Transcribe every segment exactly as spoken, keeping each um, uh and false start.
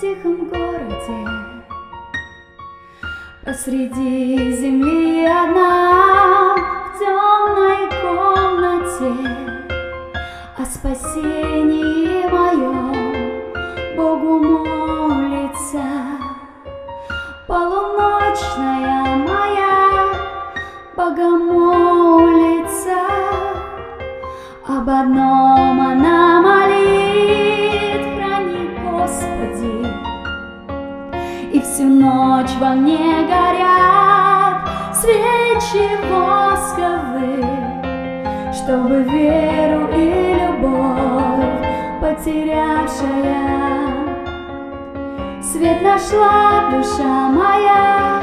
тихом городе, посреди земли одна, в темной комнате, о спасении моем Богу молится. Полуночная моя богомолица, об одном она молит: храни, Господи. И всю ночь во мне горят свечи восковые, чтобы веру и любовь потерявшая свет нашла душа моя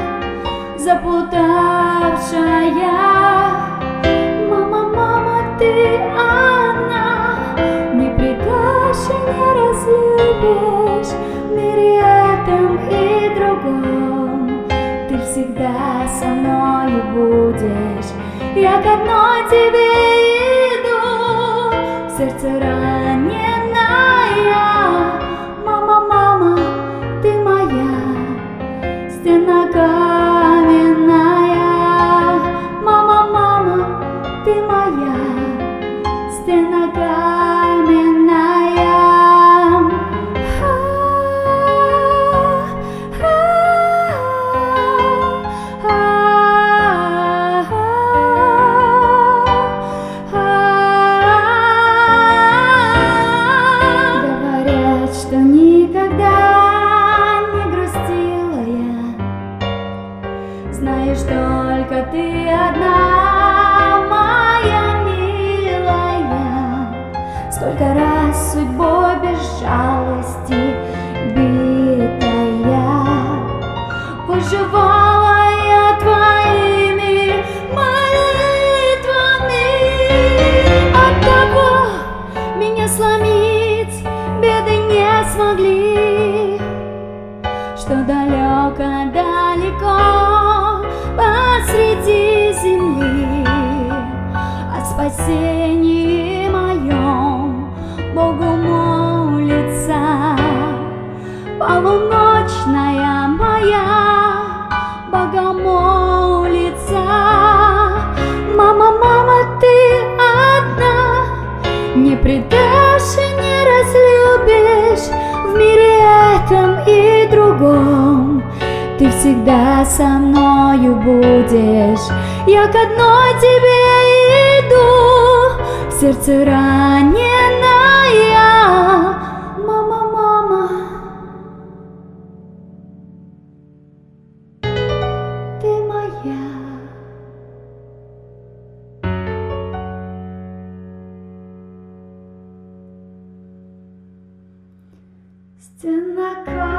заплутавшая. Мама, мама, ты одна, не предашь и не разлюбишь в мире этом и другом. Ты всегда со мною будешь, я к одной тебе иду, в сердце раненая. Мама, мама, ты моя стена каменная. Мама, мама, ты моя стена каменная. Говорят, что никогда не грустила я, знаешь, только ты одна, моя милая. Сколько раз судьбой без жалости битая, выживала я твоими молитвами. Оттого меня сломить беды не смогли, что далеко-далеко посреди земли о спасении моем Богу молится. Полуночная моя богомолица. Мама, мама, ты одна, не предашь и не разлюбишь в мире этом и другом. Ты всегда со мною будешь, я к одной тебе иду, в сердце раненая. Мама, мама, ты моя. Стена